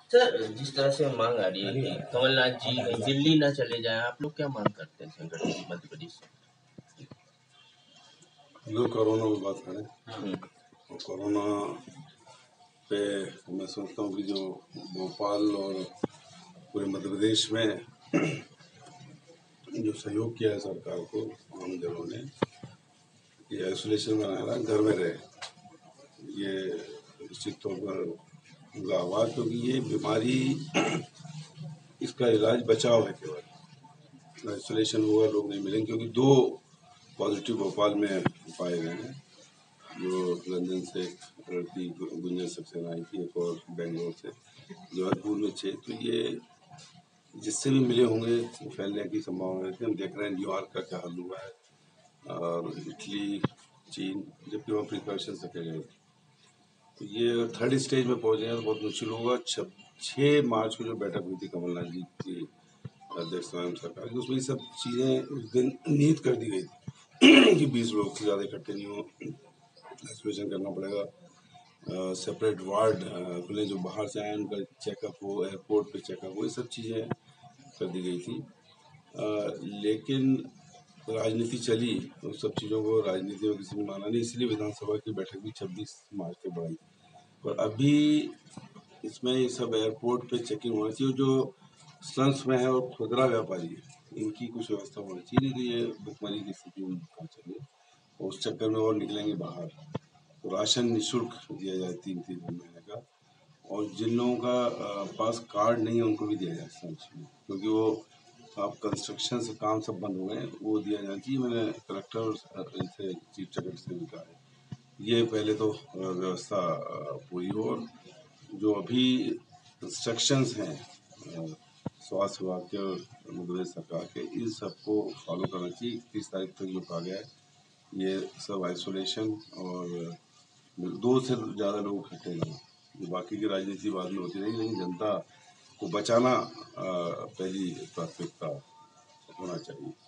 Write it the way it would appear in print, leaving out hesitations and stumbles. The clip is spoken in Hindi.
सर, जिस तरह से मांग आ रही है कि कमलनाथ जी कहीं दिल्ली ना चले जाएं, आप लोग क्या मांग करते हैं संगठन मध्य प्रदेश से? जो कोरोना की बात करें और कोरोना पे मैं सोचता हूँ कि जो भोपाल और पूरे मध्य प्रदेश में जो सहयोग किया है सरकार को आम जनों ने, ये आइसोलेशन में रहना, घर में रहे, ये निश्चित तौर पर लाभा, क्योंकि ये बीमारी इसका इलाज बचाव है केवल। आइसोलेशन होगा, लोग नहीं मिलेंगे, क्योंकि 2 पॉजिटिव भोपाल में पाए गए हैं, जो लंदन से लड़की गुंजन सक्सेना आई थी, एक और बेंगलोर से, जबलपुर में 6। तो ये जिससे भी मिले होंगे फैलने की संभावना रहती है। हम देख रहे हैं न्यूयॉर्क का क्या हाल हुआ है और इटली, चीन, जबकि वहाँ प्रिकॉशंस रखे गए। तो ये 3rd स्टेज में पहुँचे हैं तो बहुत मुश्किल होगा। 6 मार्च को जो बैठक हुई थी कमलनाथ जी की अध्यक्षता में सरकार की, उसमें ये सब चीज़ें उस दिन निहित कर दी गई थी कि 20 लोग से ज़्यादा इकट्ठे नहीं हो, आइसोलेशन करना पड़ेगा, सेपरेट वार्ड खुले, जो बाहर से आए उनका चेकअप हो, एयरपोर्ट पे चेकअप हो, ये सब चीज़ें कर दी गई थी। लेकिन राजनीति चली, उन सब चीज़ों को राजनीति में किसी ने माना नहीं, इसलिए विधानसभा की बैठक भी 26 मार्च को बढ़ाई। और अभी इसमें ये सब एयरपोर्ट पे चेकिंग होनी चाहिए, जो स्लम्स में है और खुदरा व्यापारी है, इनकी कुछ व्यवस्था होनी चाहिए, नहीं तो ये भुखमरी की स्थिति में चलिए और उस चक्कर में और निकलेंगे बाहर। तो राशन निःशुल्क दिया जाए 3-3 महीने का, और जिन लोगों का पास कार्ड नहीं है उनको भी दिया जाए स्लम्स में, क्योंकि वो आप कंस्ट्रक्शन से काम सब बंद हो गए, वो दिया जाना चाहिए। मैंने कलेक्टर से, चीफ सेक्रेटरी से भी कहा है ये पहले तो व्यवस्था पूरी हो। और जो अभी इंस्ट्रक्शंस हैं स्वास्थ्य विभाग के और मध्य प्रदेश सरकार के, इन सबको फॉलो करना चाहिए। 30 तारीख तक जो कहा गया है, ये सब आइसोलेशन और 2 से ज़्यादा लोग इकट्ठे नहीं हों। बाकी की राजनीति बाद में होती रहेगी, लेकिन जनता को बचाना पहली प्राथमिकता होना चाहिए।